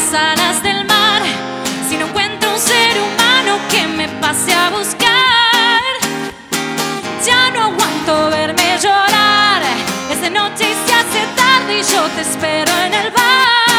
las alas del mar. Si no encuentro un ser humano que me pase a buscar, ya no aguanto verme llorar. Es de noche y se hace tarde y yo te espero en el bar.